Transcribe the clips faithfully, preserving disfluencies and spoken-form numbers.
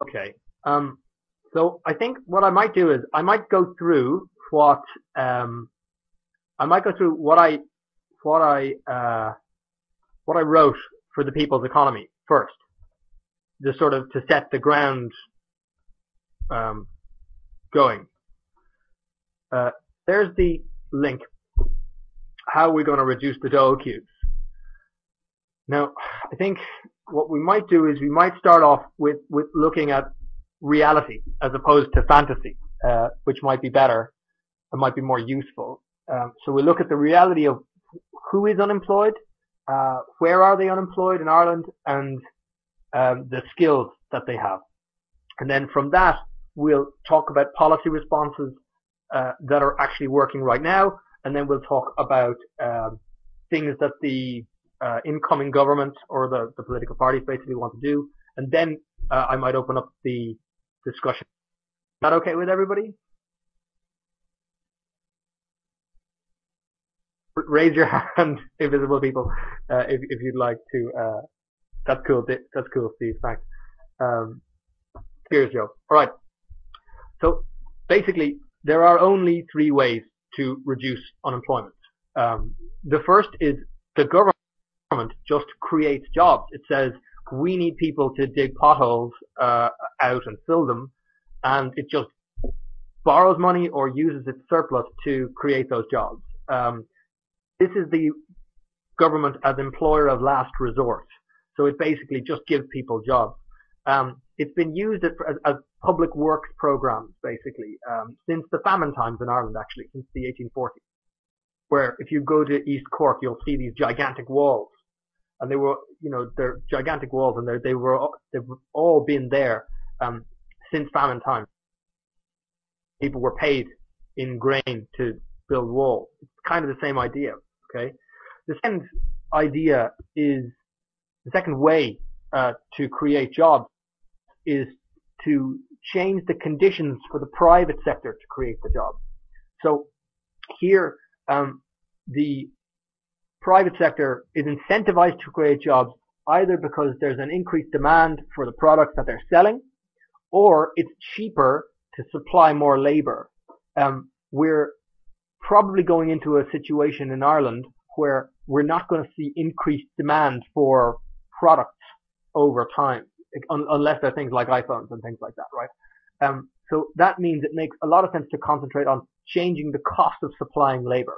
Okay. Um, so I think what I might do is I might go through what um, I might go through what I what I uh, what I wrote for the people's economy first, just sort of to set the ground um, going. Uh, there's the link. How are we going to reduce the dole queues? Now, I think what we might do is we might start off with, with looking at reality as opposed to fantasy, uh, which might be better and might be more useful. Um, so we look at the reality of who is unemployed, uh, where are they unemployed in Ireland, and um, the skills that they have. And then from that, we'll talk about policy responses uh, that are actually working right now, and then we'll talk about um, things that the uh, incoming government or the, the political parties basically want to do, and then uh, I might open up the discussion. Is that okay with everybody? Raise your hand, invisible people, uh, if, if you'd like to. Uh, that's cool. That's cool, Steve. Thanks. Um, cheers, Joe. All right. So basically, there are only three ways to reduce unemployment. Um, the first is the government just creates jobs. It says we need people to dig potholes uh, out and fill them, and it just borrows money or uses its surplus to create those jobs. Um, this is the government as employer of last resort. So it basically just gives people jobs. Um, it's been used as, as, as public works programs, basically, um, since the famine times in Ireland, actually, since the eighteen forties, where if you go to East Cork, you'll see these gigantic walls. And they were, you know, they're gigantic walls, and they were, they've all been there um, since famine times. People were paid in grain to build walls. It's kind of the same idea, okay? The second idea is, the second way uh, to create jobs is to change the conditions for the private sector to create the jobs. So here, um, the private sector is incentivized to create jobs either because there's an increased demand for the products that they're selling, or it's cheaper to supply more labor. Um, we're probably going into a situation in Ireland where we're not going to see increased demand for products over time, unless there are things like iPhones and things like that, right? Um, so that means it makes a lot of sense to concentrate on changing the cost of supplying labor.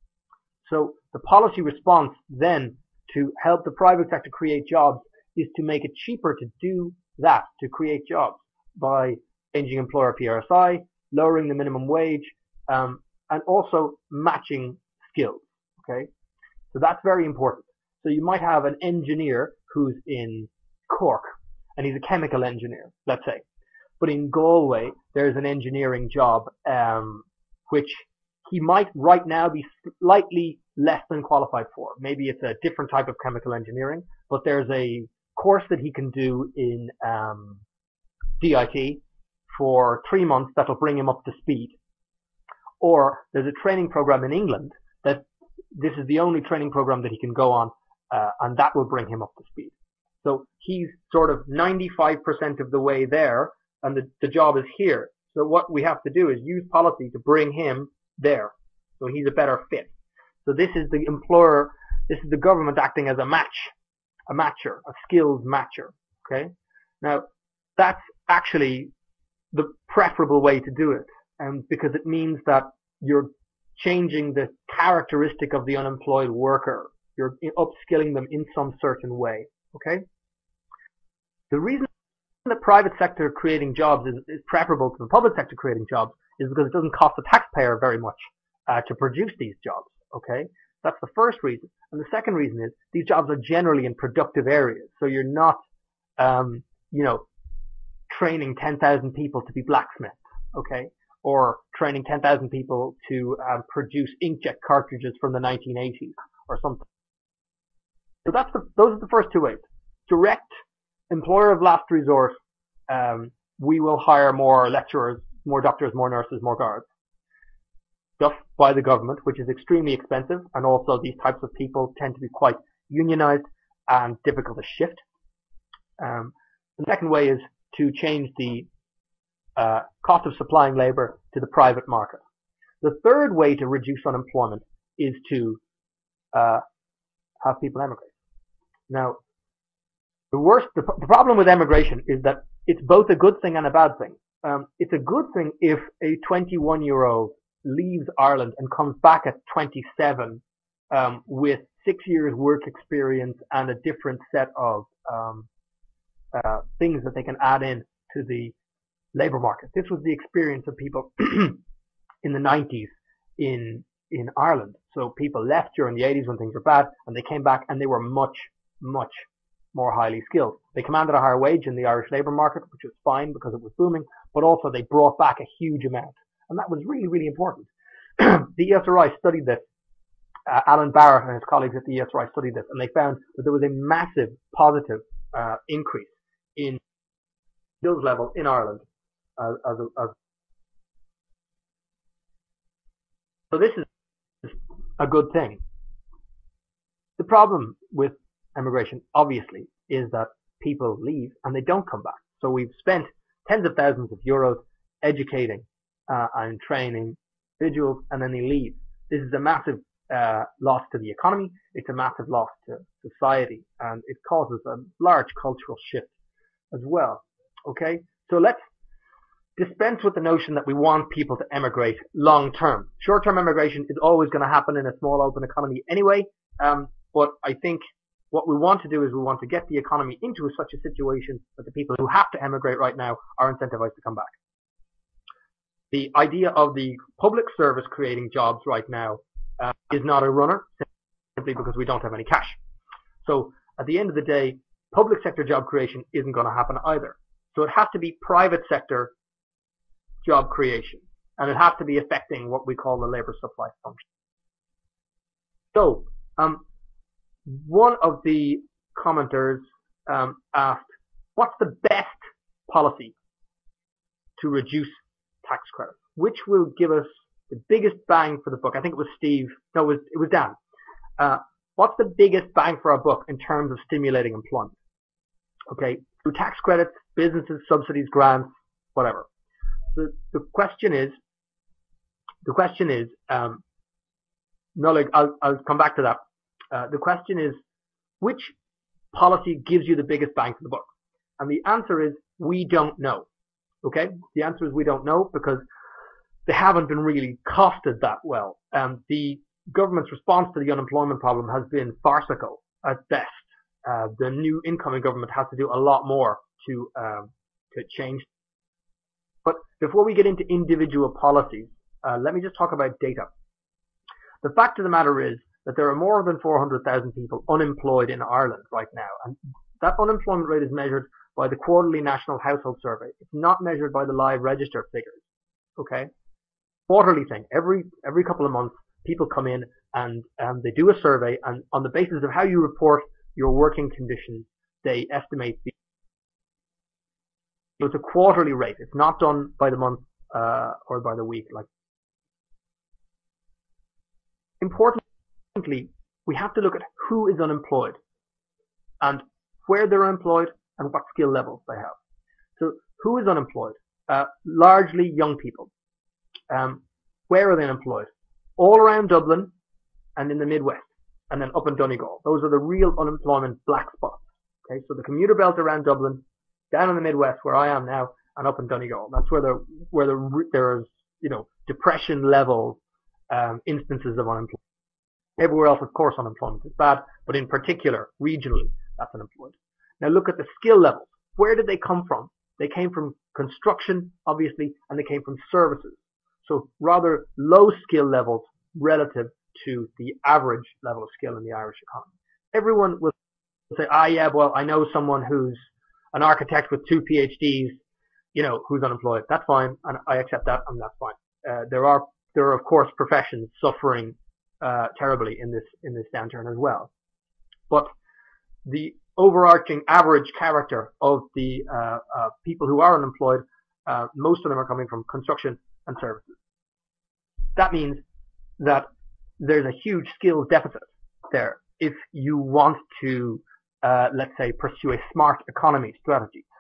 So the policy response then to help the private sector create jobs is to make it cheaper to do that, to create jobs, by changing employer P R S I, lowering the minimum wage, um, and also matching skills, okay? So that's very important. So you might have an engineer who's in Cork, and he's a chemical engineer, let's say. But in Galway, there's an engineering job, um, which he might right now be slightly less than qualified for. Maybe it's a different type of chemical engineering, but there's a course that he can do in um, D I T for three months that'll bring him up to speed. Or there's a training program in England that this is the only training program that he can go on, uh, and that will bring him up to speed. So he's sort of ninety-five percent of the way there, and the, the job is here. So what we have to do is use policy to bring him there, so he's a better fit. So this is the employer, this is the government acting as a match, a matcher, a skills matcher, okay? Now, that's actually the preferable way to do it, and because it means that you're changing the characteristic of the unemployed worker. You're upskilling them in some certain way, okay? The reason the private sector creating jobs is, is preferable to the public sector creating jobs is because it doesn't cost the taxpayer very much uh, to produce these jobs, okay? That's the first reason. And the second reason is these jobs are generally in productive areas. So you're not, um, you know, training ten thousand people to be blacksmiths, okay? Or training ten thousand people to um, produce inkjet cartridges from the nineteen eighties or something. So that's the, those are the first two ways. Direct, employer of last resort, um, we will hire more lecturers, more doctors, more nurses, more guards. Just by the government, which is extremely expensive, and also these types of people tend to be quite unionized and difficult to shift. Um, the second way is to change the uh, cost of supplying labor to the private market. The third way to reduce unemployment is to uh, have people emigrate. Now, the worst, the, the problem with emigration is that it's both a good thing and a bad thing. Um, it's a good thing if a twenty-one-year-old leaves Ireland and comes back at twenty-seven um, with six years work experience and a different set of um, uh, things that they can add in to the labor market. This was the experience of people in the nineties in in Ireland. So people left during the eighties when things were bad, and they came back and they were much, much more highly skilled. They commanded a higher wage in the Irish labour market, which was fine because it was booming, but also they brought back a huge amount. And that was really, really important. The E S R I studied this. Uh, Alan Barrett and his colleagues at the E S R I studied this, and they found that there was a massive positive uh, increase in skills level in Ireland. Uh, as a, as so this is a good thing. The problem with emigration, obviously, is that people leave and they don't come back. So we've spent tens of thousands of euros educating uh, and training individuals, and then they leave. This is a massive uh, loss to the economy. It's a massive loss to society, and it causes a large cultural shift as well. Okay, so let's dispense with the notion that we want people to emigrate long term. Short term immigration is always going to happen in a small open economy anyway, um, but I think what we want to do is we want to get the economy into such a situation that the people who have to emigrate right now are incentivized to come back. The idea of the public service creating jobs right now uh, is not a runner, simply because we don't have any cash. So at the end of the day, public sector job creation isn't going to happen either. So it has to be private sector job creation, and it has to be affecting what we call the labor supply function. So, um, one of the commenters um, asked, what's the best policy to reduce tax credits? Which will give us the biggest bang for the buck? I think it was Steve. No, it was, it was Dan. Uh, what's the biggest bang for our buck in terms of stimulating employment? Okay, through tax credits, businesses, subsidies, grants, whatever. So the question is, the question is, um, no, like, I'll, I'll come back to that. Uh, the question is, which policy gives you the biggest bang for the buck? And the answer is, we don't know. Okay? The answer is we don't know because they haven't been really costed that well. Um, the government's response to the unemployment problem has been farcical at best. Uh, the new incoming government has to do a lot more to, um, to change. But before we get into individual policies, uh, let me just talk about data. The fact of the matter is that there are more than four hundred thousand people unemployed in Ireland right now. And that unemployment rate is measured by the quarterly National Household Survey. It's not measured by the live register figures. Okay? Quarterly thing. Every, every couple of months, people come in and um, they do a survey, and on the basis of how you report your working conditions, they estimate the. So it's a quarterly rate. It's not done by the month uh, or by the week. Like, importantly, we have to look at who is unemployed and where they're unemployed and what skill levels they have. So who is unemployed? Uh, largely young people. Um, where are they unemployed? All around Dublin and in the Midwest, and then up in Donegal. Those are the real unemployment black spots. Okay, so the commuter belt around Dublin, down in the Midwest where I am now, and up in Donegal. That's where the where the there's you know depression level um, instances of unemployment. Everywhere else, of course, unemployment is bad, but in particular, regionally, that's unemployed. Now look at the skill levels. Where did they come from? They came from construction, obviously, and they came from services. So rather low skill levels relative to the average level of skill in the Irish economy. Everyone will say, ah, yeah, well, I know someone who's an architect with two PhDs, you know, who's unemployed. That's fine, and I accept that, and that's fine. Uh, there are, there are of course professions suffering uh, terribly in this in this downturn as well. But the overarching average character of the uh, uh, people who are unemployed, uh, most of them are coming from construction and services. That means that there's a huge skills deficit there if you want to, uh, let's say, pursue a smart economy strategy.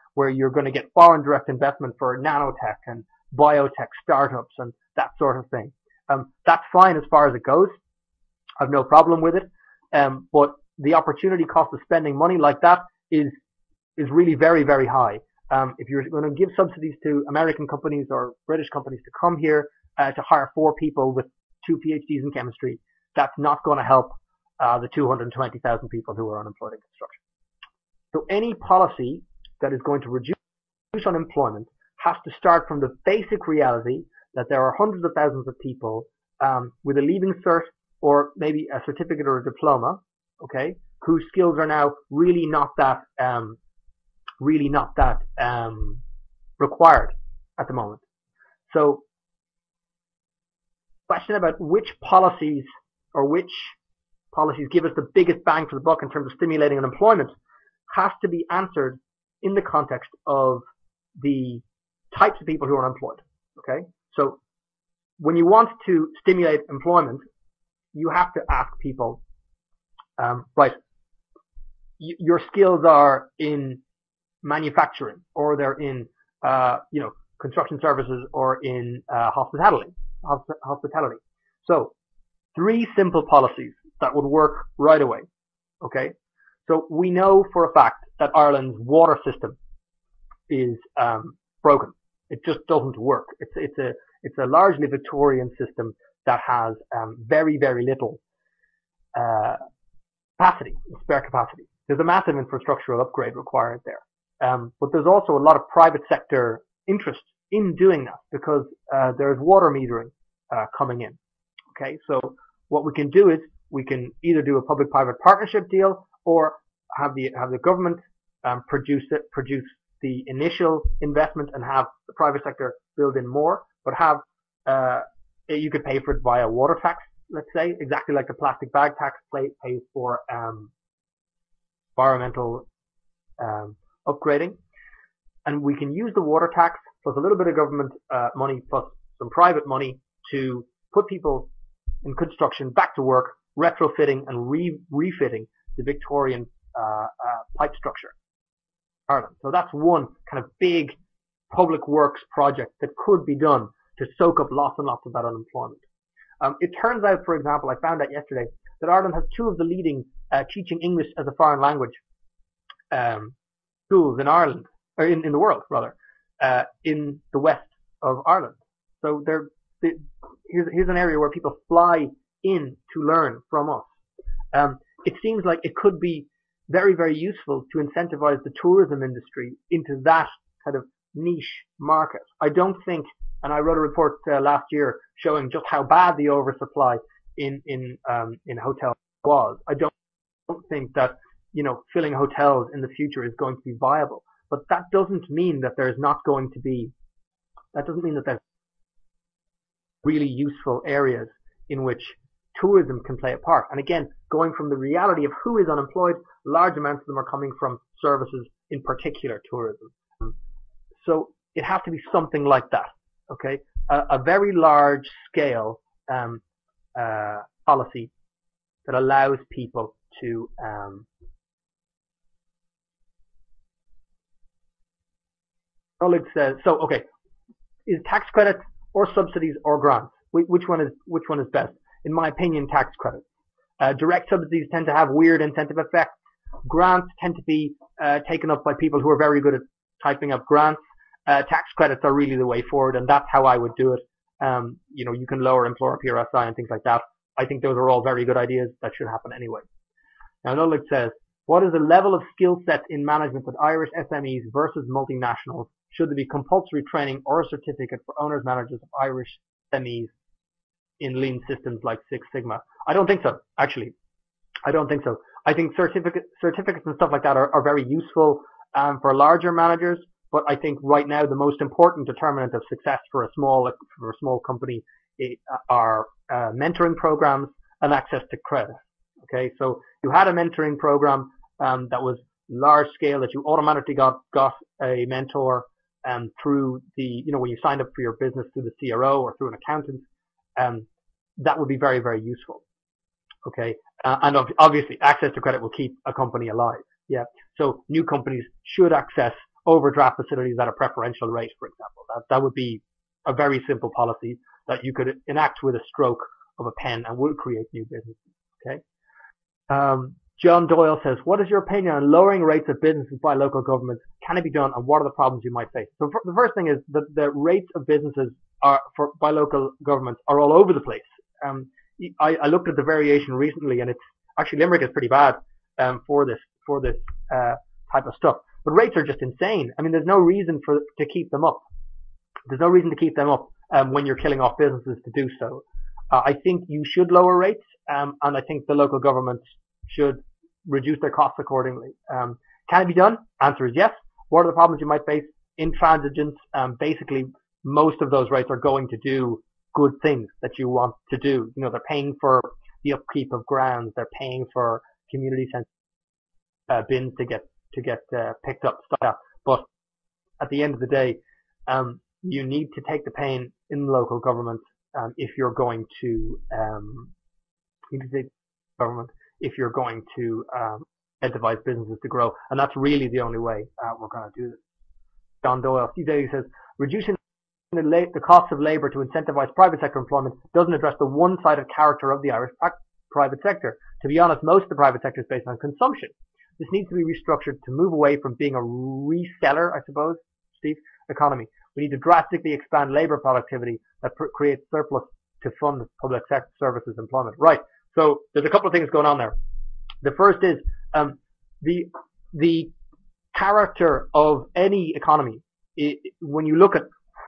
where you're going to get foreign direct investment for nanotech and biotech startups and that sort of thing. Um, that's fine as far as it goes. I've no problem with it. Um, but the opportunity cost of spending money like that is is really very, very high. Um, if you're going to give subsidies to American companies or British companies to come here uh, to hire four people with two PhDs in chemistry, that's not going to help uh, the two hundred twenty thousand people who are unemployed in construction. So any policy that is going to reduce unemployment has to start from the basic reality that there are hundreds of thousands of people um, with a leaving cert or maybe a certificate or a diploma, okay, whose skills are now really not that um, really not that um, required at the moment. So, question about which policies or which policies give us the biggest bang for the buck in terms of stimulating unemployment has to be answered in the context of the types of people who are unemployed. Okay, so when you want to stimulate employment, you have to ask people, um, right, y- your skills are in manufacturing, or they're in, uh, you know, construction services, or in uh, hospitality. Hosp- hospitality. So, three simple policies that would work right away. Okay, so we know for a fact that Ireland's water system is um, broken. It just doesn't work. It's it's a it's a largely Victorian system that has um, very very little uh, capacity, spare capacity. There's a massive infrastructural upgrade required there. Um, but there's also a lot of private sector interest in doing that because uh, there's water metering uh, coming in. Okay, so what we can do is we can either do a public-private partnership deal or have the have the government um, produce it, produce the initial investment and have the private sector build in more, but have uh, you could pay for it via water tax, let's say, exactly like the plastic bag tax pays for um, environmental um, upgrading, and we can use the water tax plus a little bit of government uh, money plus some private money to put people in construction back to work, retrofitting and re- refitting the Victorian uh, uh, pipe structure in Ireland. So that's one kind of big public works project that could be done to soak up lots and lots of that unemployment. Um, it turns out, for example, I found out yesterday that Ireland has two of the leading uh, teaching English as a foreign language um, schools in Ireland, or in, in the world rather, uh, in the west of Ireland. So they're, they, here's, here's an area where people fly in to learn from us. Um, it seems like it could be very, very useful to incentivize the tourism industry into that kind of niche market. I don't think, and I wrote a report uh, last year showing just how bad the oversupply in in um, in hotels was. I don't, don't think that, you know, filling hotels in the future is going to be viable. But that doesn't mean that there's not going to be, that doesn't mean that there's really useful areas in which tourism can play a part. And again, going from the reality of who is unemployed, large amounts of them are coming from services, in particular tourism. So it has to be something like that, okay? A, a very large scale um, uh, policy that allows people to um, Oleg says, so okay, is tax credits or subsidies or grants? Which one is which one is best? In my opinion, tax credits. Uh, direct subsidies tend to have weird incentive effects. Grants tend to be uh, taken up by people who are very good at typing up grants. Uh, tax credits are really the way forward, and that's how I would do it. Um, you know, you can lower employer P R S I and things like that. I think those are all very good ideas that should happen anyway. Now, Oleg says, what is the level of skill set in management at Irish S M Es versus multinationals? Should there be compulsory training or a certificate for owners managers of Irish S M Es in lean systems like Six Sigma? I don't think so, actually. I don't think so. I think certificate, certificates and stuff like that are, are very useful um, for larger managers, but I think right now the most important determinant of success for a small for a small company are uh, mentoring programs and access to credit. Okay, so you had a mentoring program um, that was large scale, that you automatically got got a mentor um, through the, you know, when you signed up for your business through the C R O or through an accountant, um, that would be very, very useful. Okay, uh, and ob- obviously access to credit will keep a company alive. Yeah, so new companies should access overdraft facilities at a preferential rate, for example. That that would be a very simple policy that you could enact with a stroke of a pen and would create new businesses. Okay. Um, John Doyle says, what is your opinion on lowering rates of businesses by local governments? Can it be done, and what are the problems you might face? So the first thing is that the rates of businesses are for by local governments are all over the place. Um, I, I looked at the variation recently, and it's actually Limerick is pretty bad um, for this for this uh, type of stuff. But rates are just insane. I mean, there's no reason for to keep them up. There's no reason to keep them up um, when you're killing off businesses to do so. Uh, I think you should lower rates, um, and I think the local governments should reduce their costs accordingly. Um, can it be done? Answer is yes. What are the problems you might face? Intransigence. Um, basically, most of those rates are going to do good things that you want to do. You know, they're paying for the upkeep of grounds. They're paying for community sense uh, bins to get to get uh, picked up, stuff like that. But at the end of the day, um, you need to take the pain in the local government um, if you're going to um, you need to take government if you're going to um, incentivize businesses to grow, and that's really the only way uh, we're going to do this. John Doyle, Steve Daly says, reducing the, la- the cost of labour to incentivize private sector employment doesn't address the one-sided character of the Irish private sector. To be honest, most of the private sector is based on consumption. This needs to be restructured to move away from being a reseller, I suppose, Steve, economy. We need to drastically expand labour productivity that pr- creates surplus to fund public sector services employment. Right. So there's a couple of things going on there. The first is um, the the character of any economy. It, when you look at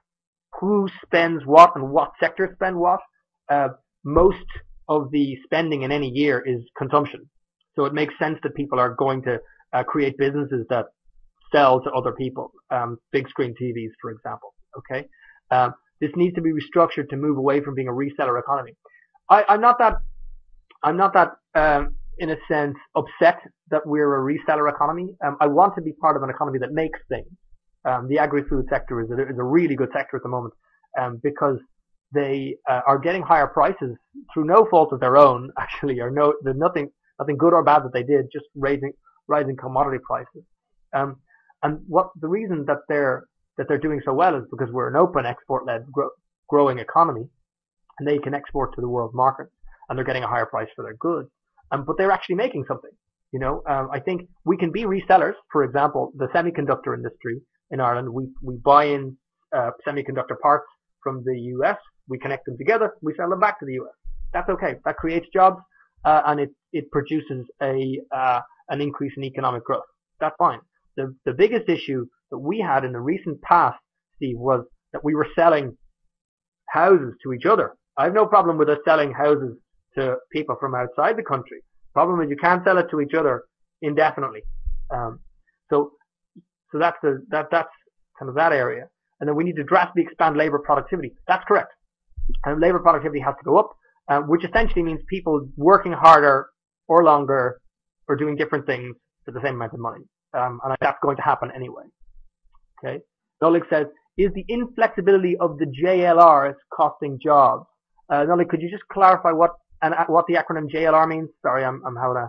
who spends what and what sectors spend what, uh, most of the spending in any year is consumption. So it makes sense that people are going to uh, create businesses that sell to other people, um, big screen T Vs, for example. Okay, um, this needs to be restructured to move away from being a reseller economy. I, I'm not that. I'm not that, um, in a sense, upset that we're a reseller economy. Um, I want to be part of an economy that makes things. Um, the agri-food sector is a, is a really good sector at the moment um, because they uh, are getting higher prices through no fault of their own. Actually, or no, there's nothing nothing good or bad that they did, just raising rising commodity prices. Um, and what the reason that they're that they're doing so well is because we're an open export-led gro- growing economy, and they can export to the world market. And they're getting a higher price for their goods, um, but they're actually making something. You know, um, I think we can be resellers. For example, the semiconductor industry in Ireland, we we buy in uh, semiconductor parts from the U S, we connect them together, we sell them back to the U S. That's okay. That creates jobs, uh, and it it produces a uh, an increase in economic growth. That's fine. The the biggest issue that we had in the recent past, Steve, was that we were selling houses to each other. I have no problem with us selling houses to people from outside the country. The problem is you can't sell it to each other indefinitely. Um, so, so that's the that that's kind of that area. And then we need to drastically expand labour productivity. That's correct. And labour productivity has to go up, uh, which essentially means people working harder or longer or doing different things for the same amount of money. Um, and that's going to happen anyway. Okay. Nolik says, is the inflexibility of the J L Rs costing jobs? Uh, Nolik, could you just clarify what and what the acronym J L R means? Sorry, I'm, I'm having a,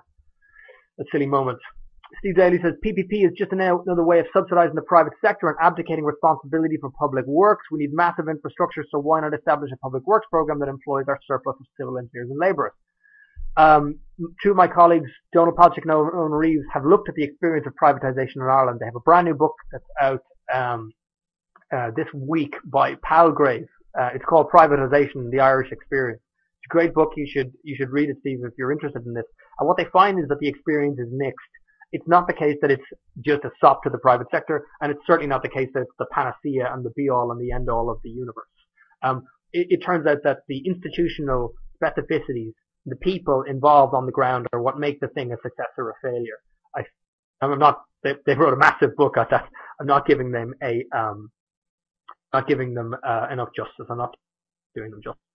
a silly moment. Steve Daly says, P P P is just another way of subsidizing the private sector and abdicating responsibility for public works. We need massive infrastructure, so why not establish a public works program that employs our surplus of civil engineers and labourers? Um, two of my colleagues, Donald Palchik and Owen Reeves, have looked at the experience of privatisation in Ireland. They have a brand new book that's out um, uh, this week by Palgrave. Uh, it's called Privatisation: The Irish Experience. It's a great book. You should you should read it, Steve, if you're interested in this. And what they find is that the experience is mixed. It's not the case that it's just a sop to the private sector, and it's certainly not the case that it's the panacea and the be-all and the end-all of the universe. Um, it, it turns out that the institutional specificities, the people involved on the ground, are what make the thing a success or a failure. I, I'm not. They, they wrote a massive book on that. I'm not giving them a, um, not giving them uh, enough justice. I'm not doing them justice.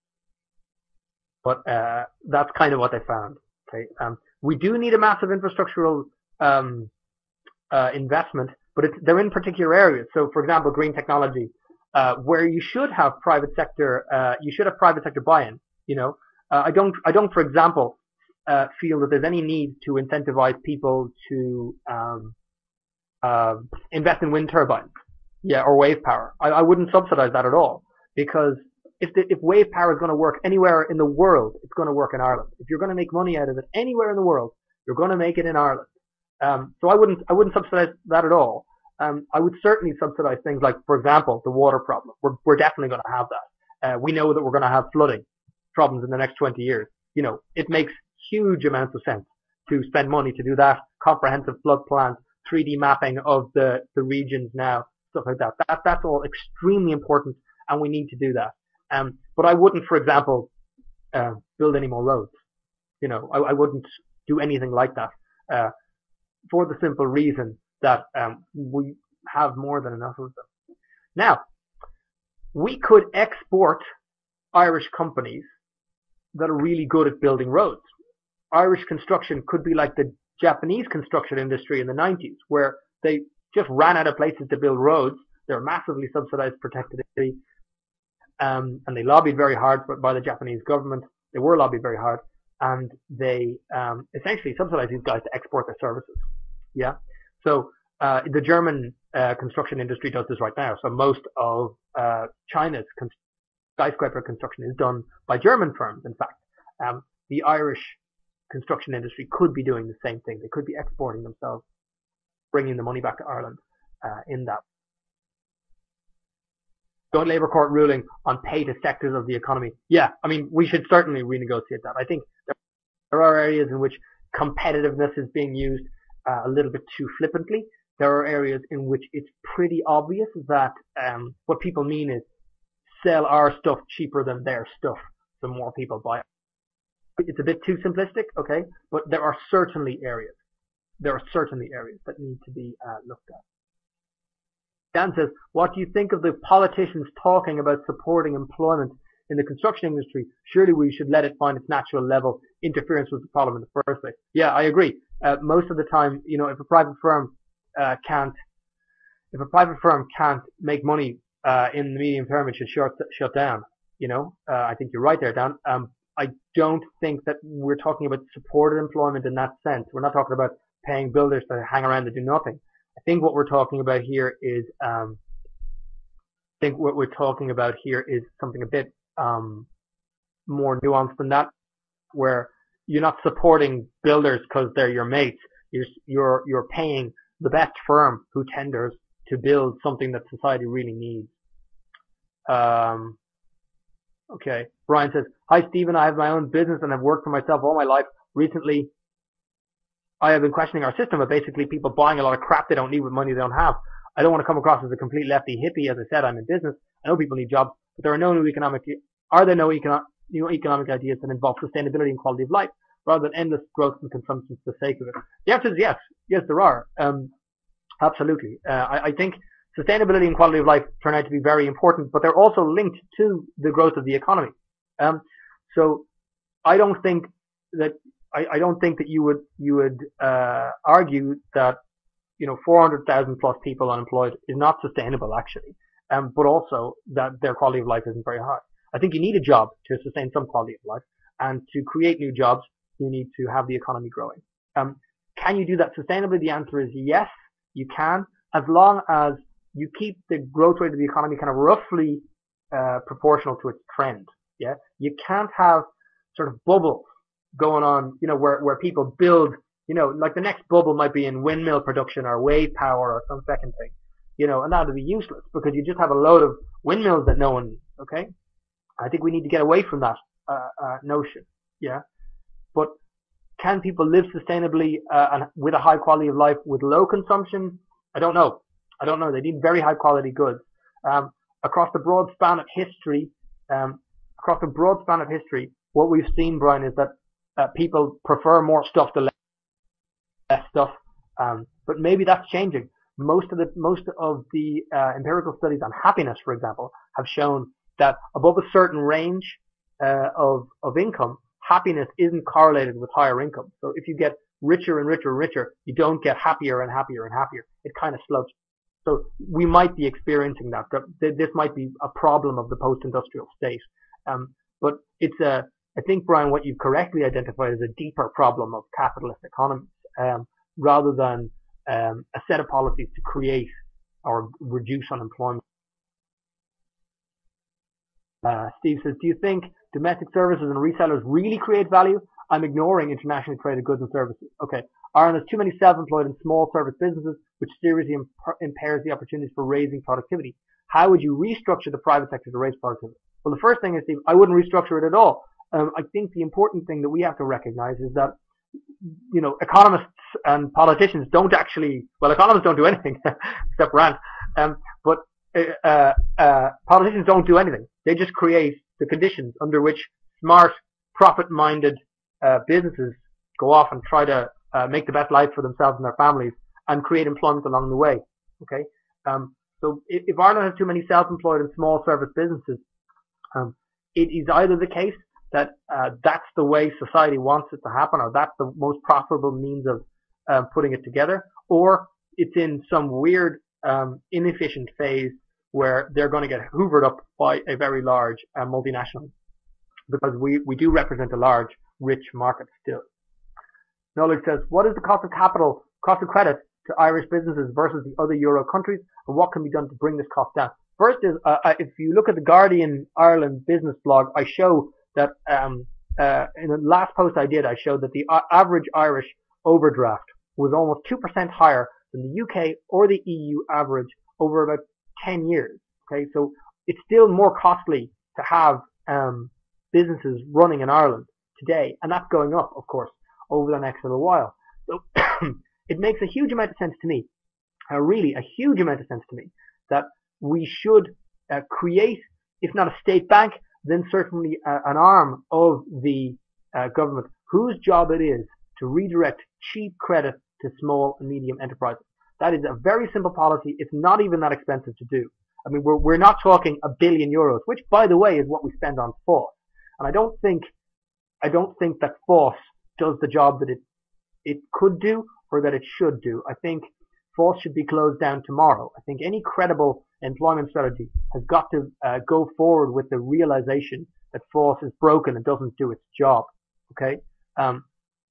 But uh, that's kind of what they found. Okay, um, we do need a massive infrastructural um, uh, investment, but it's, they're in particular areas. So, for example, green technology, uh, where you should have private sector, uh, you should have private sector buy-in. You know, uh, I don't, I don't, for example, uh, feel that there's any need to incentivize people to um, uh, invest in wind turbines, yeah, or wave power. I, I wouldn't subsidize that at all because if the, if wave power is going to work anywhere in the world, it's going to work in Ireland. If you're going to make money out of it anywhere in the world, you're going to make it in Ireland. Um, so I wouldn't I wouldn't subsidize that at all. Um, I would certainly subsidize things like, for example, the water problem. We're we're definitely going to have that. Uh, we know that we're going to have flooding problems in the next twenty years. You know, it makes huge amounts of sense to spend money to do that. Comprehensive flood plans, three D mapping of the, the regions now, stuff like that. That that's all extremely important, and we need to do that. Um, but I wouldn't, for example, uh, build any more roads. You know, I, I wouldn't do anything like that, uh, for the simple reason that um, we have more than enough of them. Now, we could export Irish companies that are really good at building roads. Irish construction could be like the Japanese construction industry in the nineties, where they just ran out of places to build roads. They were massively subsidized, protected, um, and they lobbied very hard by the Japanese government. They were lobbied very hard, and they um, essentially subsidized these guys to export their services. Yeah. So uh, the German uh, construction industry does this right now. So most of uh, China's con- skyscraper construction is done by German firms. In fact, um, the Irish construction industry could be doing the same thing. They could be exporting themselves, bringing the money back to Ireland uh, in that. Joint Labour Court ruling on pay to sectors of the economy. Yeah, I mean, we should certainly renegotiate that. I think there are areas in which competitiveness is being used uh, a little bit too flippantly. There are areas in which it's pretty obvious that um, what people mean is sell our stuff cheaper than their stuff, so more people buy it. It's a bit too simplistic, okay, but there are certainly areas. There are certainly areas that need to be uh, looked at. Dan says, what do you think of the politicians talking about supporting employment in the construction industry? Surely we should let it find its natural level. Interference with the problem in the first place. Yeah, I agree. Uh, most of the time, you know, if a private firm uh, can't, if a private firm can't make money uh, in the medium term, it should shut shut down. You know, uh, I think you're right there, Dan. Um, I don't think that we're talking about supported employment in that sense. We're not talking about paying builders to hang around and do nothing. I think what we're talking about here is, um, I think what we're talking about here is something a bit um, more nuanced than that, where you're not supporting builders because they're your mates. You're you're you're paying the best firm who tenders to build something that society really needs. Um, okay, Brian says, "Hi Stephen, I have my own business and have worked for myself all my life. Recently, I have been questioning our system of basically people buying a lot of crap they don't need with money they don't have. I don't want to come across as a complete lefty hippie. As I said, I'm in business. I know people need jobs, but there are no new economic, are there no economic, new economic ideas that involve sustainability and quality of life rather than endless growth and consumption for the sake of it?" The answer is yes. Yes, there are. Um, absolutely. Uh, I, I think sustainability and quality of life turn out to be very important, but they're also linked to the growth of the economy. Um, so I don't think that I, I don't think that you would you would uh, argue that you know four hundred thousand plus people unemployed is not sustainable actually, um, but also that their quality of life isn't very high. I think you need a job to sustain some quality of life, and to create new jobs, you need to have the economy growing. Um, can you do that sustainably? The answer is yes, you can, as long as you keep the growth rate of the economy kind of roughly uh, proportional to its trend. Yeah, you can't have sort of bubbles going on, you know, where, where people build, you know, like the next bubble might be in windmill production or wave power or some second thing, you know, and that would be useless because you just have a load of windmills that no one needs, okay? I think we need to get away from that uh, uh, notion, yeah? But can people live sustainably uh, and with a high quality of life with low consumption? I don't know. I don't know. They need very high quality goods. Um, across the broad span of history, um, across the broad span of history, what we've seen, Brian, is that Uh, people prefer more stuff to less, less stuff, um, but maybe that's changing. Most of the most of the uh, empirical studies on happiness, for example, have shown that above a certain range uh, of of income, happiness isn't correlated with higher income. So if you get richer and richer and richer, you don't get happier and happier and happier. It kind of slopes. So we might be experiencing that. This might be a problem of the post-industrial state, um, but it's a I think, Brian, what you've correctly identified is a deeper problem of capitalist economies, um, rather than um, a set of policies to create or reduce unemployment. Uh, Steve says, do you think domestic services and resellers really create value? I'm ignoring internationally traded goods and services. Okay. Ireland has too many self-employed and small service businesses, which seriously imp- impairs the opportunities for raising productivity. How would you restructure the private sector to raise productivity? Well, the first thing is, Steve, I wouldn't restructure it at all. Um, I think the important thing that we have to recognize is that, you know, economists and politicians don't actually, well, economists don't do anything except rant, um, but uh, uh, politicians don't do anything. They just create the conditions under which smart, profit-minded uh, businesses go off and try to uh, make the best life for themselves and their families and create employment along the way. Okay, um, so if, if Ireland has too many self-employed and small service businesses, um, it is either the case that uh, that's the way society wants it to happen, or that's the most profitable means of uh, putting it together, or it's in some weird, um, inefficient phase where they're going to get hoovered up by a very large uh, multinational, because we, we do represent a large, rich market still. Knowledge says, what is the cost of capital, cost of credit to Irish businesses versus the other Euro countries, and what can be done to bring this cost down? First is, uh, if you look at the Guardian Ireland business blog, I show that um, uh, in the last post I did, I showed that the uh, average Irish overdraft was almost two percent higher than the U K or the E U average over about ten years. Okay, so it's still more costly to have um, businesses running in Ireland today, and that's going up, of course, over the next little while. So it makes a huge amount of sense to me, uh, really a huge amount of sense to me, that we should uh, create, if not a state bank, then certainly uh, an arm of the uh, government whose job it is to redirect cheap credit to small and medium enterprises. That is a very simple policy. It's not even that expensive to do. I mean, we're, we're not talking a billion euros, which, by the way, is what we spend on F O S. And I don't think, I don't think that F O S does the job that it, it could do or that it should do. I think F O S should be closed down tomorrow. I think any credible employment strategy has got to uh, go forward with the realization that F O S is broken and doesn't do its job. Okay? Um,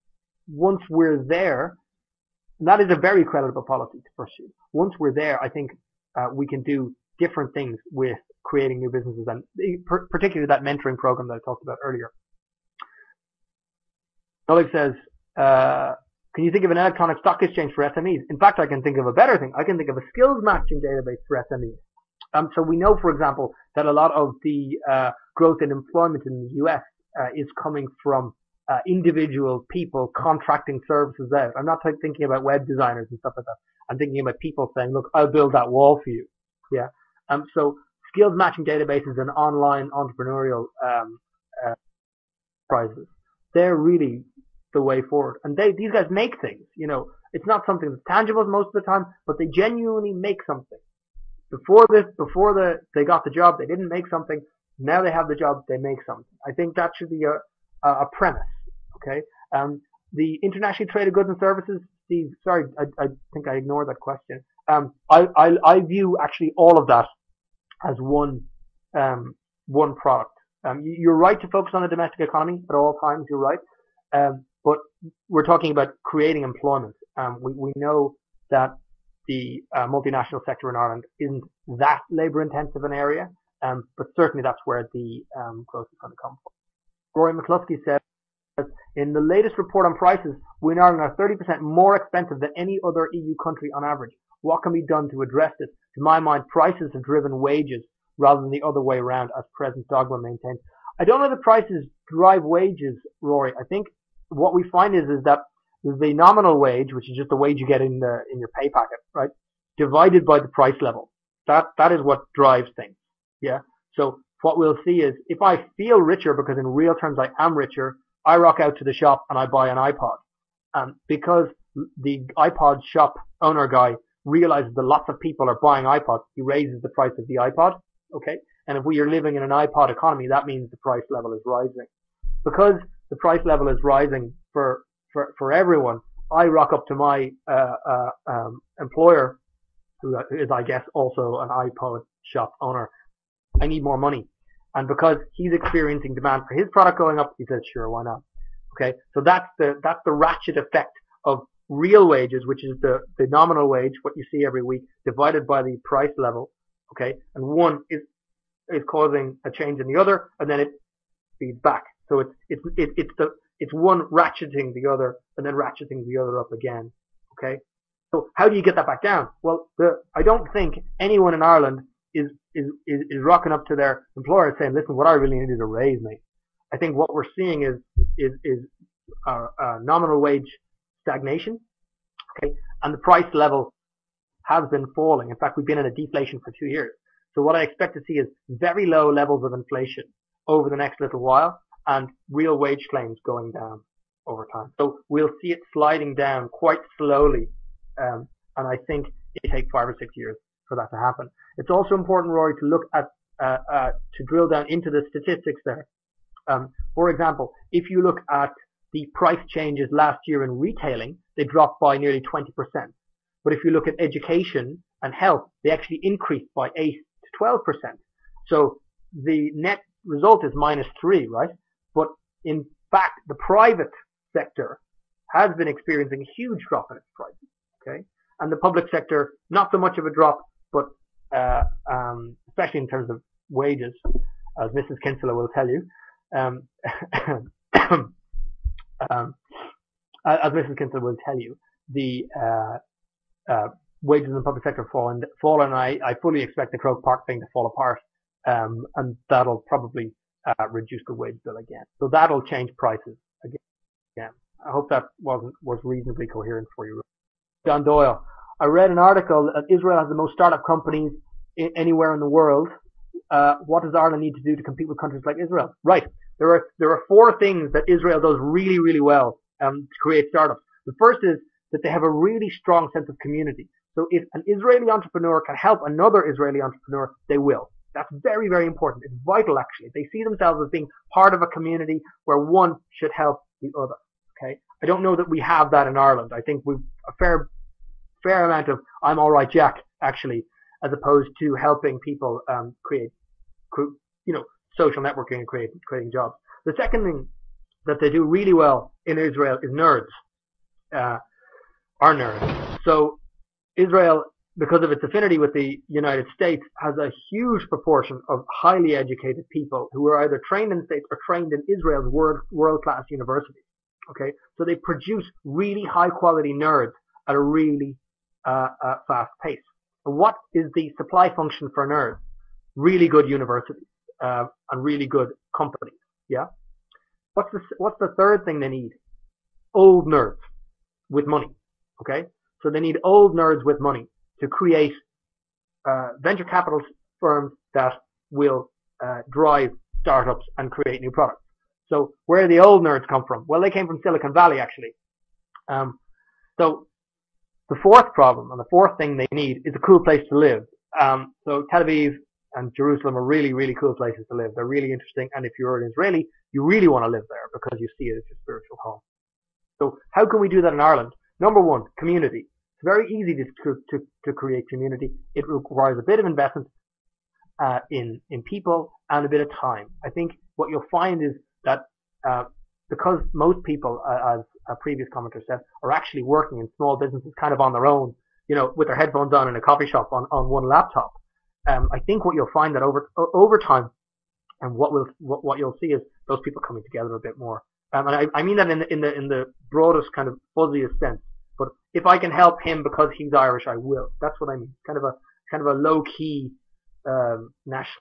once we're there, and that is a very credible policy to pursue. Once we're there, I think uh, we can do different things with creating new businesses, and particularly that mentoring program that I talked about earlier. Oleg says, uh, can you think of an electronic stock exchange for S M Es? In fact, I can think of a better thing. I can think of a skills matching database for S M Es. Um, so we know, for example, that a lot of the uh, growth in employment in the U S uh, is coming from uh, individual people contracting services out. I'm not thinking about web designers and stuff like that. I'm thinking about people saying, look, I'll build that wall for you. Yeah. Um, so skills matching databases and online entrepreneurial um, uh, prizes, they're really the way forward. And they, these guys make things, you know, it's not something that's tangible most of the time, but they genuinely make something. Before this, before the, they got the job, they didn't make something. Now they have the job, they make something. I think that should be a, a premise. Okay. Um, the internationally traded goods and services, Steve, sorry, I, I think I ignored that question. Um, I, I, I view actually all of that as one, um, one product. Um, you're right to focus on the domestic economy at all times. You're right. Um, but we're talking about creating employment. Um, we, we know that the uh, multinational sector in Ireland isn't that labour intensive an area, um, but certainly that's where the um, growth is going to come from. Rory McCluskey says, in the latest report on prices, we in Ireland are thirty percent more expensive than any other E U country on average. What can be done to address this? To my mind, prices have driven wages rather than the other way around, as present dogma maintains. I don't know that prices drive wages, Rory. I think what we find is, is that the nominal wage, which is just the wage you get in the, in your pay packet, right, divided by the price level. That, that is what drives things. Yeah. So what we'll see is, if I feel richer because in real terms I am richer, I rock out to the shop and I buy an iPod. Um, because the iPod shop owner guy realizes that lots of people are buying iPods, he raises the price of the iPod. Okay. And if we are living in an iPod economy, that means the price level is rising. Because the price level is rising for, for, for everyone, I rock up to my, uh, uh, um, employer, who is, I guess, also an iPod shop owner. I need more money. And because he's experiencing demand for his product going up, he says, sure, why not? Okay. So that's the, that's the ratchet effect of real wages, which is the, the nominal wage, what you see every week, divided by the price level, okay, and one is is causing a change in the other, and then it feeds back. So it's it's it, it's the it's one ratcheting the other, and then ratcheting the other up again, okay. So how do you get that back down? Well, the, I don't think anyone in Ireland is, is is is rocking up to their employer saying, "Listen, what I really need is a raise, mate." I think what we're seeing is is is uh, uh, nominal wage stagnation, okay, and the price level has been falling. In fact, we've been in a deflation for two years. So what I expect to see is very low levels of inflation over the next little while, and real wage claims going down over time. So we'll see it sliding down quite slowly, um, and I think it takes five or six years for that to happen. It's also important, Rory, to look at uh, uh, to drill down into the statistics there. Um, for example, if you look at the price changes last year in retailing, they dropped by nearly twenty percent. But if you look at education and health, they actually increased by eight to twelve percent. So the net result is minus three, right? But in fact, the private sector has been experiencing a huge drop in its prices, okay? And the public sector, not so much of a drop, but uh, um, especially in terms of wages, as Missus Kinsella will tell you. Um, um, as Missus Kinsella will tell you, the uh, uh, wages in the public sector have fallen, fallen and I, I fully expect the Croke Park thing to fall apart, um, and that'll probably uh, reduce the wage bill again. So that'll change prices again. I hope that wasn't was reasonably coherent for you. John Doyle, I read an article that Israel has the most startup companies I- anywhere in the world. Uh, what does Ireland need to do to compete with countries like Israel? Right. There are there are four things that Israel does really, really well um, to create startups. The first is that they have a really strong sense of community. So if an Israeli entrepreneur can help another Israeli entrepreneur, they will. That's very, very important. It's vital, actually. They see themselves as being part of a community where one should help the other. Okay. I don't know that we have that in Ireland. I think we've a fair fair amount of "I'm all right, Jack," actually, as opposed to helping people um, create, you know, social networking and create, creating jobs. The second thing that they do really well in Israel is nerds, uh, are nerds. So Israel, because of its affinity with the United States, has a huge proportion of highly educated people who are either trained in the States or trained in Israel's world, world-class universities. Okay, so they produce really high-quality nerds at a really uh, uh, fast pace. And what is the supply function for nerds? Really good universities uh, and really good companies. Yeah. What's the what's the third thing they need? Old nerds with money. Okay, so they need old nerds with money to create uh, venture capital firms that will uh, drive startups and create new products. So where do the old nerds come from? Well, they came from Silicon Valley, actually. Um, so the fourth problem and the fourth thing they need is a cool place to live. Um, so Tel Aviv and Jerusalem are really, really cool places to live. They're really interesting. And if you're an Israeli, you really want to live there because you see it as your spiritual home. So how can we do that in Ireland? Number one, community. It's very easy to, to, to create community. It requires a bit of investment uh, in, in people and a bit of time. I think what you'll find is that uh, because most people, uh, as a previous commenter said, are actually working in small businesses kind of on their own, you know, with their headphones on in a coffee shop on, on one laptop. Um, I think what you'll find that over over time, and what will what, what you'll see is those people coming together a bit more. Um, and I, I mean that in the in the in the broadest kind of fuzziest sense. But if I can help him because he's Irish, I will. That's what I mean. Kind of a kind of a low key um, national.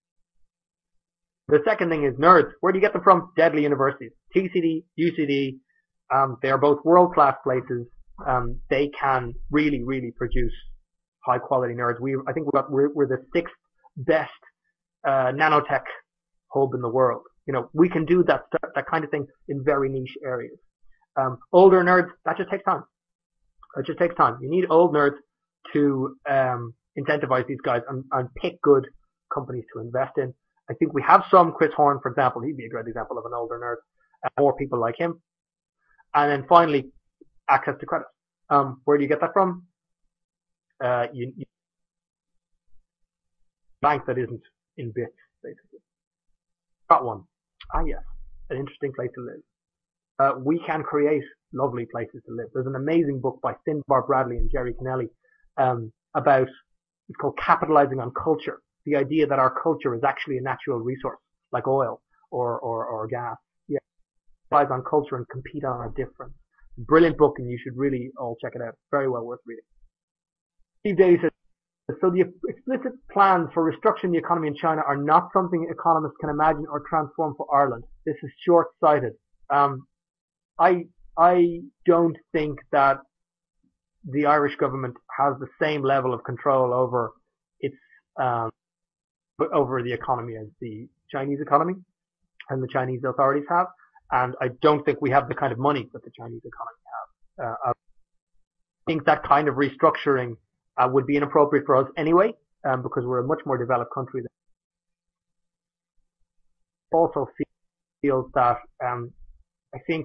The second thing is nerds. Where do you get them from? Deadly universities. T C D, U C D. Um, they are both world class places. Um, they can really, really produce high quality nerds. We, I think, we've got, we're, we're the sixth best uh, nanotech hub in the world. You know, we can do that that kind of thing in very niche areas. Um, older nerds, that just takes time. It just takes time. You need old nerds to um, incentivize these guys and, and pick good companies to invest in. I think we have some. Chris Horn, for example, he'd be a great example of an older nerd. Uh, more people like him. And then finally, access to credit. Um, where do you get that from? Uh, you, you bank that isn't in bits, basically. Got one. Ah, yes, an interesting place to live. uh, we can create lovely places to live. There's an amazing book by Finbar Bradley and Jerry Kennelly um, about, it's called Capitalizing on Culture. The idea that our culture is actually a natural resource, like oil or, or, or gas. Yeah, capitalize on culture and compete on our difference. Brilliant book, and you should really all check it out. Very well worth reading. Steve Daly says, so the explicit plans for restructuring the economy in China are not something economists can imagine or transform for Ireland. This is short-sighted. Um, I I don't think that the Irish government has the same level of control over its um, over the economy as the Chinese economy and the Chinese authorities have, and I don't think we have the kind of money that the Chinese economy have. Uh, I think that kind of restructuring Uh, would be inappropriate for us anyway, um, because we're a much more developed country. Than also feels that um, I think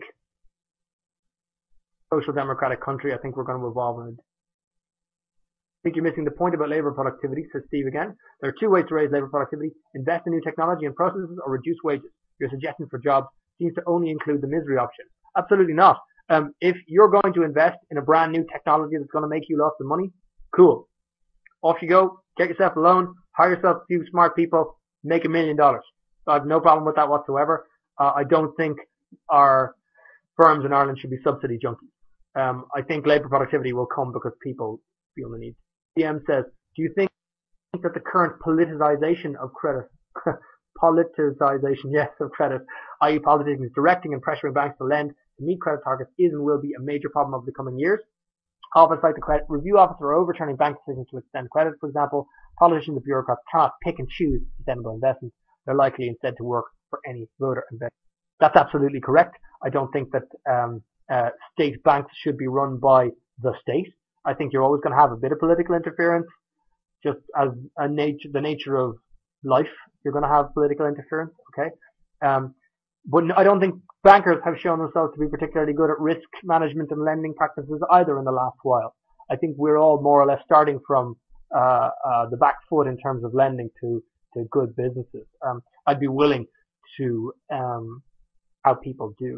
social democratic country. I think we're going to evolve. In it. I think you're missing the point about labour productivity, says Steve again. There are two ways to raise labour productivity: invest in new technology and processes, or reduce wages. Your suggestion for jobs seems to only include the misery option. Absolutely not. Um, if you're going to invest in a brand new technology that's going to make you lots of money, cool. Off you go. Get yourself a loan. Hire yourself a few smart people. Make a million dollars. I have no problem with that whatsoever. Uh, I don't think our firms in Ireland should be subsidy junkies. Um, I think labour productivity will come because people feel the need. D M says, do you think that the current politicization of credit, politicization, yes, of credit, that is politicians directing and pressuring banks to lend to meet credit targets is and will be a major problem over the coming years? Office like the Credit Review Office are overturning bank decisions to extend credit, for example. Politicians and bureaucrats cannot pick and choose sustainable investments. They're likely instead to work for any voter investment. That's absolutely correct. I don't think that um, uh, state banks should be run by the state. I think you're always going to have a bit of political interference, just as a nature, the nature of life. You're going to have political interference, okay? Um, But I don't think bankers have shown themselves to be particularly good at risk management and lending practices either in the last while. I think we're all more or less starting from uh, uh, the back foot in terms of lending to, to good businesses. Um, I'd be willing to um, how people do.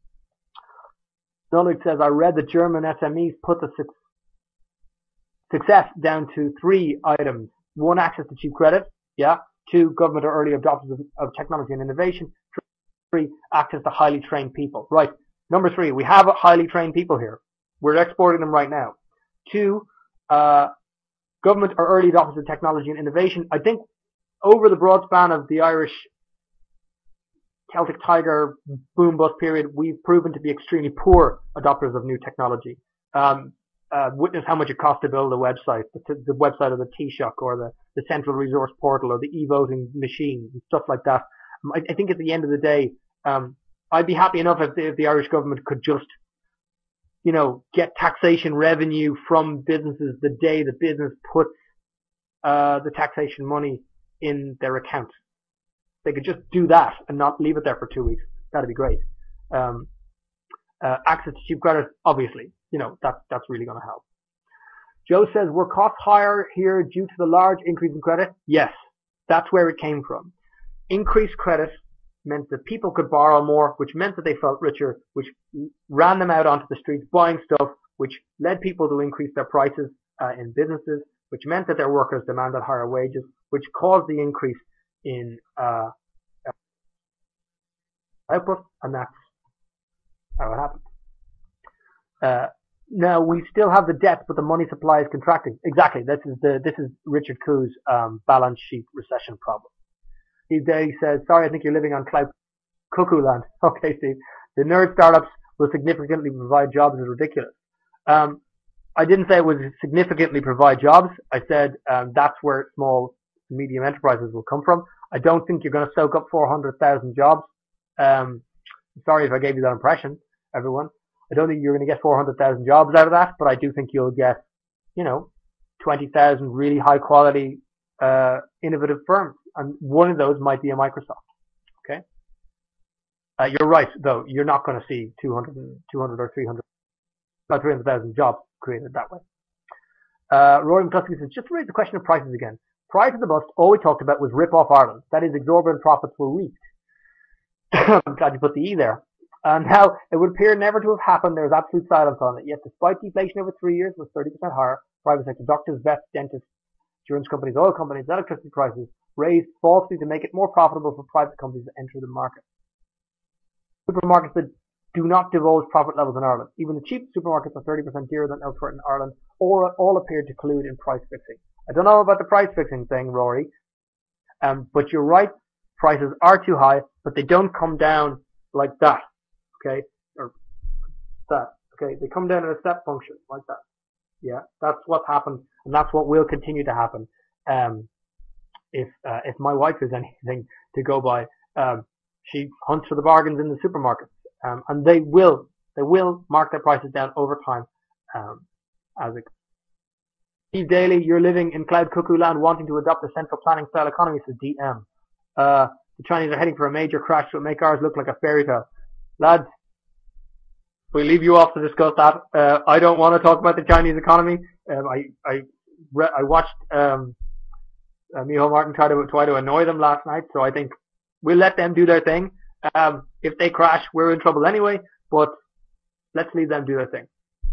Nolik says, I read that German S M Es put the su- success down to three items. One, access to cheap credit. Yeah. Two, government or early adopters of, of technology and innovation. Three, access to highly trained people. Right. Number three, we have highly trained people here. We're exporting them right now. Two, uh, government or early adopters of technology and innovation. I think over the broad span of the Irish Celtic Tiger boom bust period, we've proven to be extremely poor adopters of new technology. Um, uh, witness how much it costs to build a website, the, the website of the Taoiseach or the, the Central Resource Portal or the e-voting machine and stuff like that. I, I think at the end of the day, um, I'd be happy enough if the, if the Irish government could just, you know, get taxation revenue from businesses the day the business puts uh, the taxation money in their account. They could just do that and not leave it there for two weeks. That'd be great. Um, uh, access to cheap credit, obviously, you know, that, that's really going to help. Joe says, were costs higher here due to the large increase in credit? Yes, that's where it came from. Increased credit meant that people could borrow more, which meant that they felt richer, which ran them out onto the streets buying stuff, which led people to increase their prices uh, in businesses, which meant that their workers demanded higher wages, which caused the increase in uh, output, and that's how it happened. Uh, now we still have the debt, but the money supply is contracting. Exactly. This is the this is Richard Koo's um, balance sheet recession problem. Steve Day says, sorry, I think you're living on cloud cuckoo land. Okay, Steve. The nerd startups will significantly provide jobs is ridiculous. Um, I didn't say it would significantly provide jobs. I said um, that's where small and medium enterprises will come from. I don't think you're going to soak up four hundred thousand jobs. Um, sorry if I gave you that impression, everyone. I don't think you're going to get four hundred thousand jobs out of that, but I do think you'll get, you know, twenty thousand really high quality, uh, innovative firms. And one of those might be a Microsoft. Okay. Uh, you're right, though. You're not going to see two hundred, two hundred or three hundred, about three hundred thousand jobs created that way. Uh, Rory McCluskey says, just to raise the question of prices again. Prior to the bust, all we talked about was rip off Ireland. That is, exorbitant profits were reaped. I'm glad you put the E there. And now, it would appear never to have happened. There was absolute silence on it. Yet, despite deflation over three years was thirty percent higher, private sector doctors, vets, dentists, insurance companies, oil companies, electricity prices raised falsely to make it more profitable for private companies to enter the market. Supermarkets that do not divulge profit levels in Ireland. Even the cheap supermarkets are thirty percent dearer than elsewhere in Ireland, or all appeared to collude in price fixing. I don't know about the price fixing thing, Rory, um, but you're right. Prices are too high, but they don't come down like that. Okay, or that. Okay, they come down in a step function like that. Yeah, that's what's happened, and that's what will continue to happen. Um, if uh, if my wife is anything to go by, um, she hunts for the bargains in the supermarkets, um, and they will they will mark their prices down over time. Um, as it, Steve Daly, you're living in cloud cuckoo land, wanting to adopt a central planning style economy, says D M. Uh, the Chinese are heading for a major crash that will make ours look like a fairy tale. Lads, we leave you off to discuss that. Uh, I don't want to talk about the Chinese economy. Um, I I re- I watched um, uh, Micheál Martin try to try to annoy them last night, so I think we'll let them do their thing. Um, if they crash, we're in trouble anyway. But let's leave them do their thing.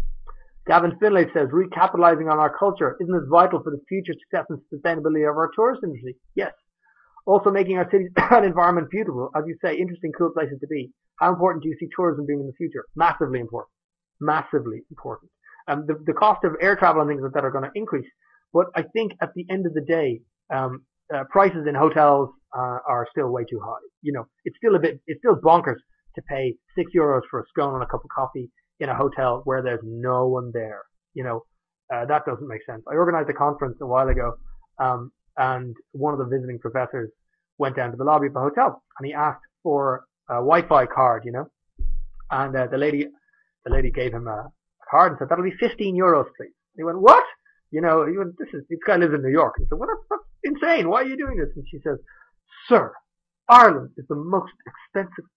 Gavin Finlay says, recapitalizing on our culture isn't as vital for the future success and sustainability of our tourist industry. Yes. Also making our cities and environment beautiful, as you say, interesting, cool places to be. How important do you see tourism being in the future? Massively important. Massively important. Um, the, the cost of air travel and things like that are going to increase. But I think at the end of the day, um, uh, prices in hotels uh, are still way too high. You know, it's still a bit, it's still bonkers to pay six euros for a scone and a cup of coffee in a hotel where there's no one there. You know, uh, that doesn't make sense. I organized a conference a while ago, um, and one of the visiting professors went down to the lobby of the hotel, and he asked for a Wi-Fi card, you know, and uh, the lady, the lady gave him a, a card and said, that'll be fifteen euros, please. And he went, what? You know, he went, this is, this guy lives in New York. He said, well, that's, that's insane. Why are you doing this? And she says, sir, Ireland is the most expensive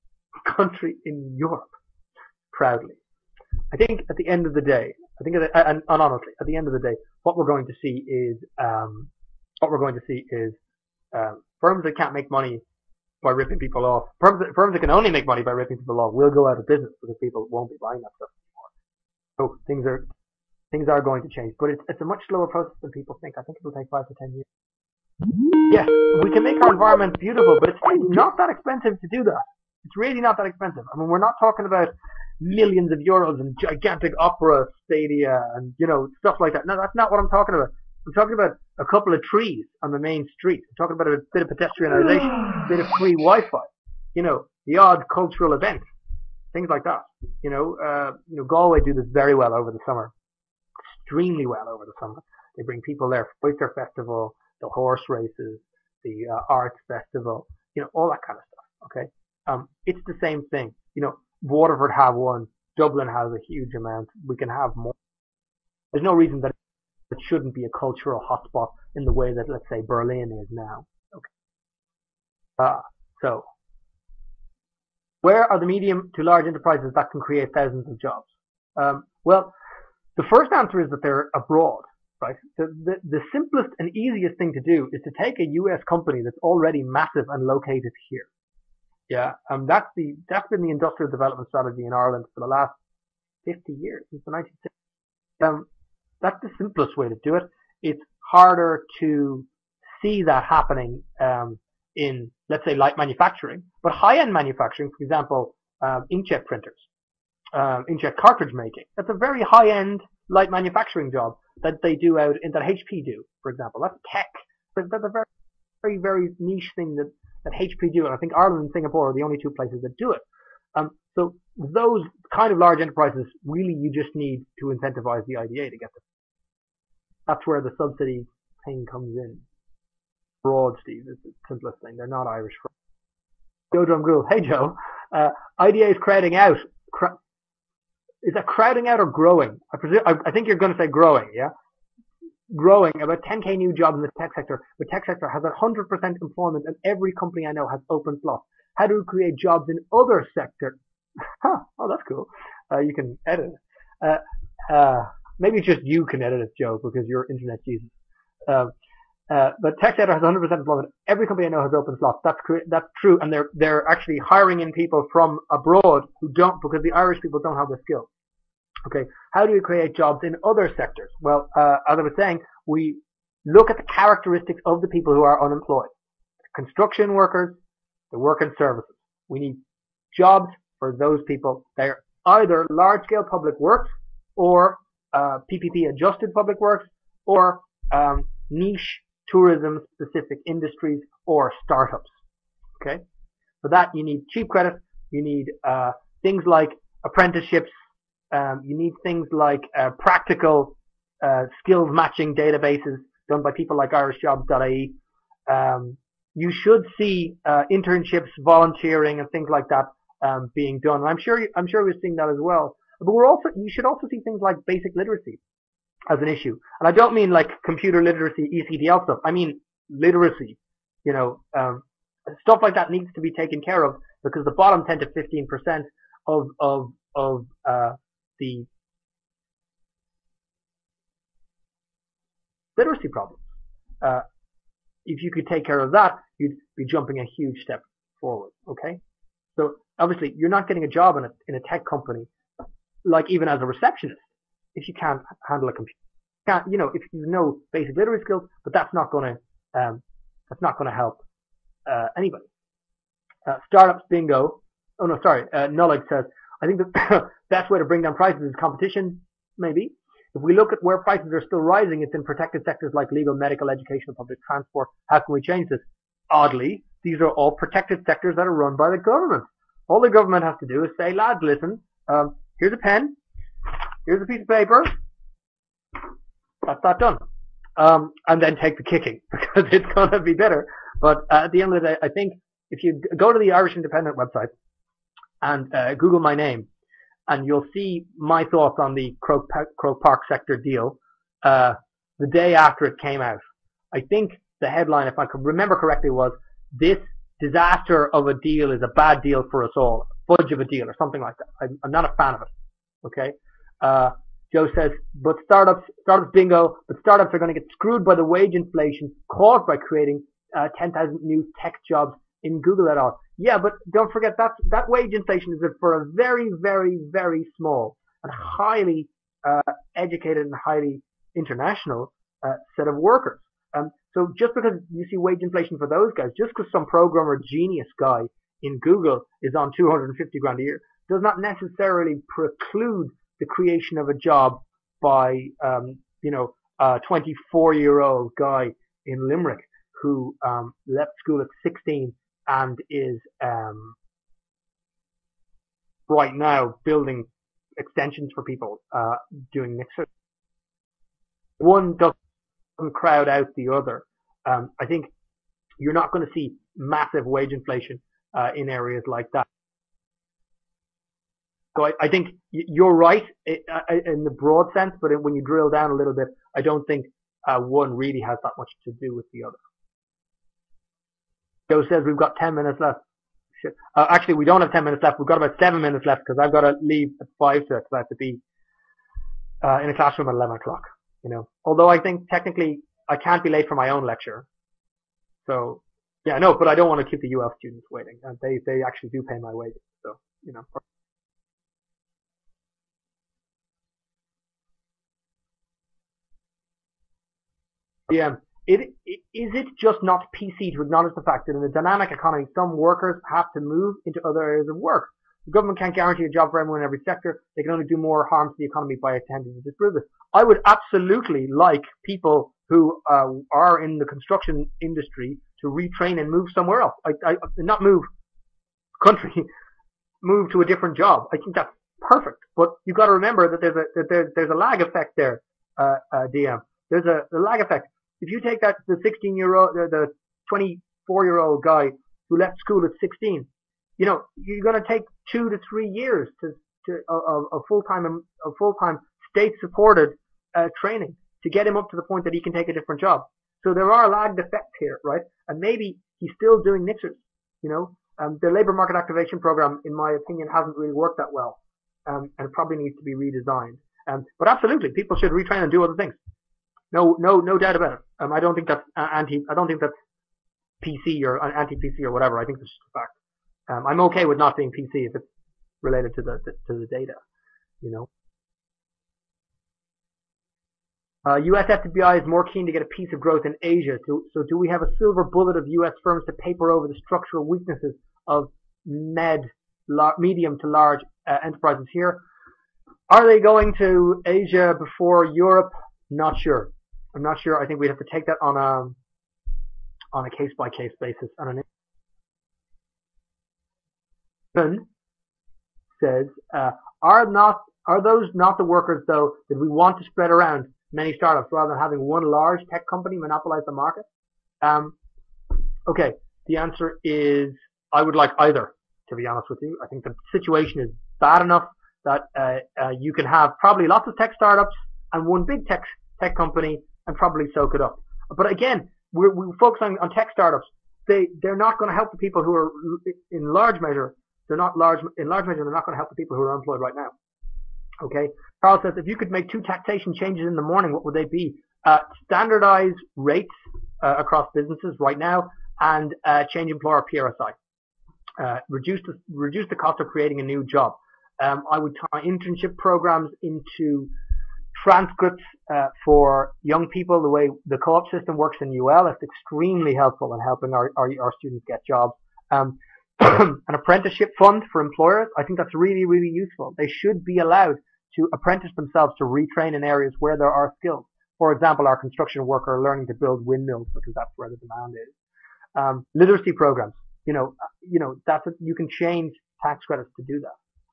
country in Europe. Proudly. I think at the end of the day, I think, at the, and, and honestly, at the end of the day, what we're going to see is, um, what we're going to see is, um, firms that can't make money by ripping people off, firms that, firms that can only make money by ripping people off will go out of business because people won't be buying that stuff anymore. So things are, things are going to change, but it's, it's a much slower process than people think. I think it will take five to ten years. Yes, we can make our environment beautiful, but it's not that expensive to do that. It's really not that expensive. I mean, we're not talking about millions of euros and gigantic opera stadia and, you know, stuff like that. No, that's not what I'm talking about. I'm talking about a couple of trees on the main street. I'm talking about a bit of pedestrianisation, a bit of free Wi-Fi, you know, the odd cultural event, things like that. You know, uh, you know, Galway do this very well over the summer, extremely well over the summer. They bring people there for Oyster Festival, the horse races, the uh, arts festival, you know, all that kind of stuff. Okay, um, it's the same thing. You know, Waterford have one, Dublin has a huge amount. We can have more. There's no reason that it shouldn't be a cultural hotspot in the way that, let's say, Berlin is now. Okay. Uh, so, where are the medium to large enterprises that can create thousands of jobs? Um, well, the first answer is that they're abroad, right? The, the, the simplest and easiest thing to do is to take a U S company that's already massive and located here. Yeah, um, that's the that's been the industrial development strategy in Ireland for the last fifty years, since the nineteen sixties. Um, that's the simplest way to do it. It's harder to see that happening um, in, let's say, light manufacturing, but high-end manufacturing, for example, um, inkjet printers, um, inkjet cartridge making. That's a very high-end light manufacturing job that they do out in that H P do, for example. That's tech. That's a very, very, very niche thing that. that H P do, and I think Ireland and Singapore are the only two places that do it. Um, so those kind of large enterprises, really you just need to incentivize the I D A to get them. That's where the subsidy thing comes in. Broad, Steve, is the simplest thing. They're not Irish. Joe Drumgool, hey Joe, uh, I D A is crowding out. Cr- is that crowding out or growing? I, presume, I, I think you're going to say growing, yeah? Growing, about ten K new jobs in the tech sector. The tech sector has one hundred percent employment and every company I know has open slots. How do we create jobs in other sectors? Huh, oh, that's cool. Uh, you can edit it. Uh, uh, maybe just you can edit it, Joe, because you're internet Jesus. Uh, Uh, but TechSetter has one hundred percent employment. Every company I know has open slots. That's that's true, and they're they're actually hiring in people from abroad who don't, because the Irish people don't have the skills. Okay, how do we create jobs in other sectors? Well, uh, as I was saying, we look at the characteristics of the people who are unemployed. Construction workers, the work in services. We need jobs for those people. They're either large-scale public works or uh, P P P adjusted public works or um, niche tourism-specific industries or startups. Okay, for that you need cheap credit. You need uh, things like apprenticeships. Um, you need things like uh, practical uh, skills matching databases done by people like irish jobs dot I E. Um, you should see uh, internships, volunteering, and things like that um, being done. And I'm sure you, I'm sure we're seeing that as well. But we're also you should also see things like basic literacy as an issue. And I don't mean like computer literacy, E C D L stuff. I mean literacy. You know, um, stuff like that needs to be taken care of, because the bottom ten to fifteen percent of of of uh, the literacy problems. Uh, if you could take care of that, you'd be jumping a huge step forward. Okay, so obviously you're not getting a job in a in a tech company, like even as a receptionist, if you can't handle a computer. Can't, you know, if you know basic literacy skills, but that's not going to um, that's not going to help uh, anybody. Uh, startups bingo. Oh no, sorry. Uh, Nullig says, I think the best way to bring down prices is competition. Maybe. If we look at where prices are still rising, it's in protected sectors like legal, medical, education, and public transport. How can we change this? Oddly, these are all protected sectors that are run by the government. All the government has to do is say, lads, listen, um, here's a pen, here's a piece of paper, that's that done. Um, and then take the kicking, because it's going to be better. But uh, at the end of the day, I think if you go to the Irish Independent website and uh, Google my name, and you'll see my thoughts on the Croke, Croke Park sector deal uh, the day after it came out. I think the headline, if I could remember correctly, was, this disaster of a deal is a bad deal for us all. Fudge of a deal, or something like that. I'm, I'm not a fan of it. Okay? Uh, Joe says, but startups, startups bingo, but startups are going to get screwed by the wage inflation caused by creating uh, ten thousand new tech jobs in Google et al. Yeah, but don't forget that that wage inflation is for a very, very, very small and highly uh, educated and highly international uh, set of workers. Um, so just because you see wage inflation for those guys, just because some programmer genius guy in Google is on two hundred fifty grand a year, does not necessarily preclude the creation of a job by, um, you know, a twenty-four year old guy in Limerick who um, left school at sixteen and is um, right now building extensions for people, uh, doing mixers. One doesn't crowd out the other. Um, I think you're not going to see massive wage inflation uh, in areas like that. So I, I think you're right in the broad sense, but when you drill down a little bit, I don't think uh, one really has that much to do with the other. Joe says we've got ten minutes left. Uh, actually, we don't have ten minutes left. We've got about seven minutes left, because I've got to leave at five, so I have to be uh, in a classroom at eleven o'clock. You know, although I think technically I can't be late for my own lecture. So yeah, no, but I don't want to keep the U L students waiting. And they they actually do pay my wages, so you know. Yeah. It, it, is it just not P C to acknowledge the fact that in a dynamic economy, some workers have to move into other areas of work? The government can't guarantee a job for everyone in every sector. They can only do more harm to the economy by attempting to disprove this. I would absolutely like people who uh, are in the construction industry to retrain and move somewhere else. I, I, not move country, move to a different job. I think that's perfect. But you've got to remember that there's a that there's, there's a lag effect there, uh, uh, D M. There's a, a lag effect. If you take that the sixteen year old, the, the twenty-four year old guy who left school at sixteen, you know, you're going to take two to three years to to a, a full time a full time state supported uh, training to get him up to the point that he can take a different job. So there are lagged effects here, right? And maybe he's still doing mixers. You know, um, the labour market activation program, in my opinion, hasn't really worked that well, um, and it probably needs to be redesigned. Um, but absolutely, people should retrain and do other things. No, no, no doubt about it. Um, I don't think that's uh, anti. I don't think that's P C or uh, anti-P C or whatever. I think it's just a fact. Um, I'm okay with not being P C if it's related to the to the data. You know. Uh, U S F B I is more keen to get a piece of growth in Asia. So, so do we have a silver bullet of U S firms to paper over the structural weaknesses of med, lar- medium to large uh, enterprises here? Are they going to Asia before Europe? Not sure. I'm not sure. I think we'd have to take that on a on a case by case basis. And an says, uh, are not are those not the workers though that we want to spread around many startups rather than having one large tech company monopolize the market? Um, okay, the answer is I would like either, to be honest with you. I think the situation is bad enough that uh, uh, you can have probably lots of tech startups and one big tech tech company and probably soak it up. But again, we're, we're focusing on tech startups. They, they're not going to help the people who are, in large measure, they're not large, in large measure, they're not going to help the people who are employed right now. Okay. Carl says, if you could make two taxation changes in the morning, what would they be? Uh, standardize rates uh, across businesses right now and uh, change employer P R S I. Uh, reduce the reduce the cost of creating a new job. Um, I would tie internship programs into transcripts uh, for young people. The way the co-op system works in U L, it's extremely helpful in helping our, our, our students get jobs. Um, an apprenticeship fund for employers, I think that's really, really useful. They should be allowed to apprentice themselves to retrain in areas where there are skills. For example, our construction worker learning to build windmills because that's where the demand is. Um, literacy programs, you know, you know, that's a, you can change tax credits to do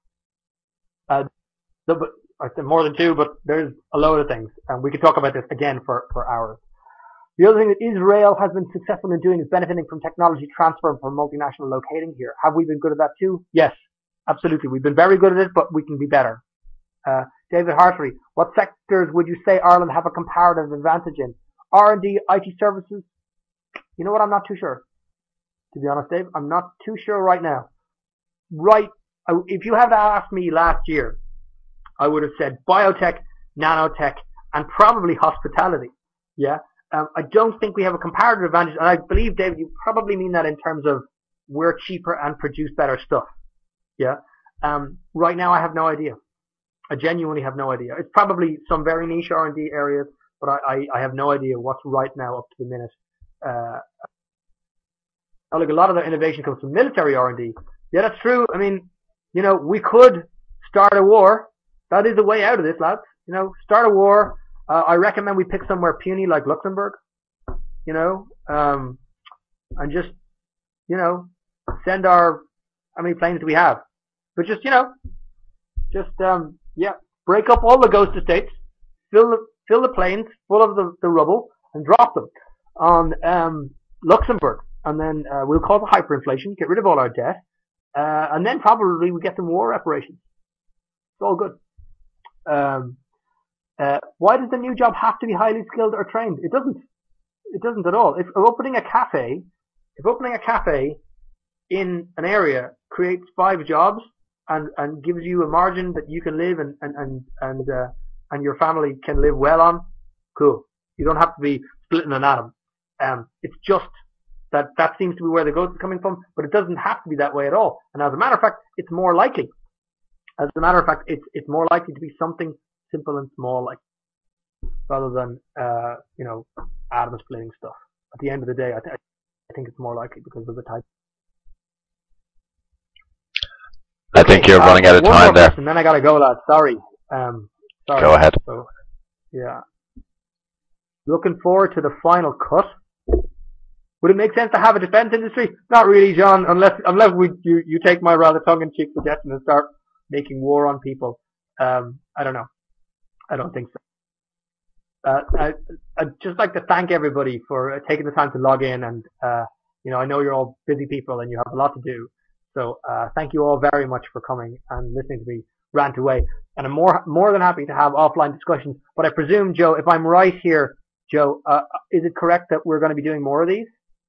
that. Uh, the, but I said more than two, but there's a load of things, and we could talk about this again for, for hours. The other thing that Israel has been successful in doing is benefiting from technology transfer from multinational locating here. Have we been good at that too? Yes, absolutely. We've been very good at it, but we can be better. Uh, David Hartley, what sectors would you say Ireland have a comparative advantage in? R and D, I T services? You know what? I'm not too sure. To be honest, Dave, I'm not too sure right now. Right, if you had asked me last year, I would have said biotech, nanotech, and probably hospitality. Yeah. Um, I don't think we have a comparative advantage, and I believe, David, you probably mean that in terms of we're cheaper and produce better stuff. Yeah. Um, right now, I have no idea. I genuinely have no idea. It's probably some very niche R and D areas, but I, I, I have no idea what's right now up to the minute. Uh, now, look, a lot of the innovation comes from military R and D. Yeah, that's true. I mean, you know, we could start a war. That is the way out of this, lads. You know, start a war. Uh, I recommend we pick somewhere puny like Luxembourg, you know, um, and just, you know, send our, how many planes do we have? But just, you know, just, um, yeah, break up all the ghost estates, fill the, fill the planes full of the, the rubble, and drop them on um, Luxembourg. And then uh, we'll cause hyperinflation, get rid of all our debt, uh, and then probably we get some war reparations. It's all good. Um, Uh, why does the new job have to be highly skilled or trained? It doesn't. It doesn't at all. If opening a cafe, if opening a cafe in an area creates five jobs and, and gives you a margin that you can live and and and and, uh, and your family can live well on, cool. You don't have to be splitting an atom. Um, it's just that that seems to be where the growth is coming from, but it doesn't have to be that way at all. And as a matter of fact, it's more likely. As a matter of fact, it's it's more likely to be something simple and small, like, rather than, uh, you know, atom splitting stuff. At the end of the day, I, th- I think it's more likely because of the type. I think okay, you're uh, running out of one time more there. Question, then I gotta go, lad. Sorry. Um, sorry. Go ahead. So, yeah. Looking forward to the final cut. Would it make sense to have a defense industry? Not really, John, unless unless we you, you take my rather tongue-in-cheek suggestion and start making war on people. Um, I don't know. I don't think so. Uh, I, I'd just like to thank everybody for uh, taking the time to log in, and uh, you know, I know you're all busy people and you have a lot to do. So uh, thank you all very much for coming and listening to me rant away. And I'm more more than happy to have offline discussions. But I presume, Joe, if I'm right here, Joe, uh, is it correct that we're going to be doing more of these?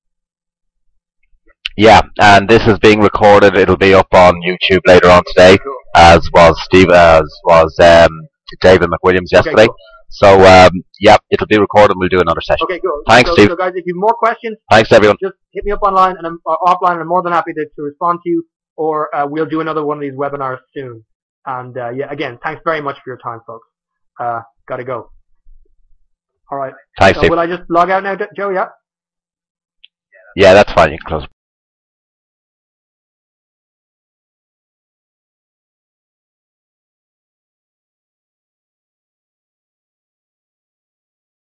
Yeah, and this is being recorded. It'll be up on YouTube later on today, Cool. as was Steve, as was um, David McWilliams yesterday. Okay, cool. So, um, yep, it'll be recorded and we'll do another session. Okay, cool. Thanks, so, Steve. So guys, if you have more questions, Thanks, everyone. just hit me up online and I'm uh, offline, and I'm more than happy to, to respond to you, or uh, we'll do another one of these webinars soon. And uh, yeah, again, thanks very much for your time, folks. Uh, gotta go. All right. Thanks, So Steve. will I just log out now, Joe? Yeah. Yeah, that's fine. You can close.